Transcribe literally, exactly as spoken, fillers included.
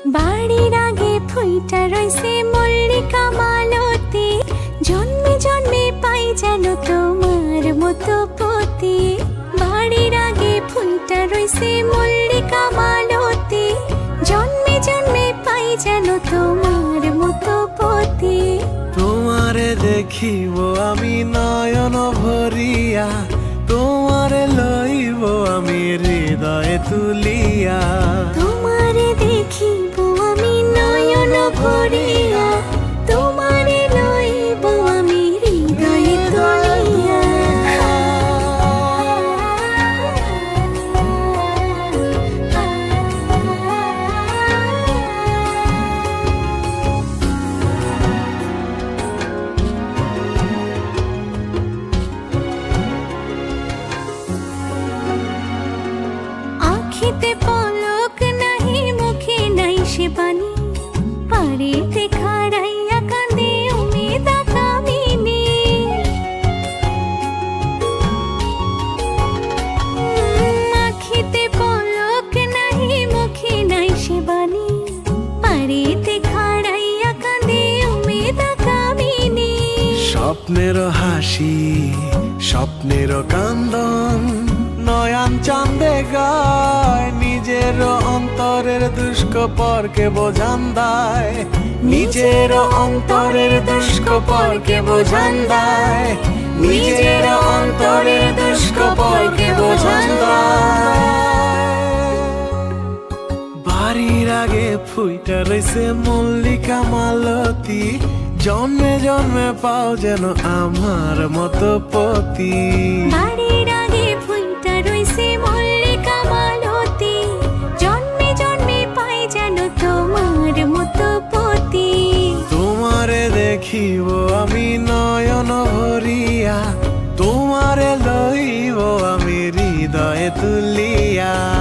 বাড়ির আগে ফুইটা রইছে মল্লিকা মালতী, জন্মে জন্মে পাই যেন তোমার মতো পতি। বাড়ির আগে ফুইটা রইছে মল্লিকা মালতী, জন্মে জন্মে পাই যেন তোমার মতো পতি। তোমারে দেখিব আমি নয়ন ভরিয়া, তোমারে লইব আমি হৃদয়ে তুলিয়া। তোমারে দেখিব আমি নয়ন ভরিয়া, তোমারে লইব আমি হৃদয়ে তুলিয়া। আখিতে পলক নাহি, মুখে নাই সে বাণী, পাড়িতে খাড়াইয়া কাঁদে উমেদা কামিনী। আখিতে পলক নাহি, মুখে নাই সে বাণী, পাড়িতে খাড়াইয়া কাঁদে উমেদা কামিনী। স্বপ্নের হাসি স্বপ্নের কান্দন, নয়ন চাঁদে গায় নিজের অন্তরের দুষ্কপরকে বোঝান দায়। নিজের অন্তরের দুষ্কপরকে বোঝান দায়, নিজের অন্তরের দুষ্কপরকে বোঝান দায়। বাড়ির আগে ফুইটা রইছে মল্লিকা মালতী, জন্মে জন্মে পাও যেন আমার মতো পতি। বাড়ির আগে ফুইটা রইছে মল্লিকা মালতী, জন্মে জন্মে পাই যেন তোমার মতো পতি। তোমারে দেখিব আমি নয়ন ভরিয়া, তোমারে লইব আমি হৃদয়ে তুলিয়া।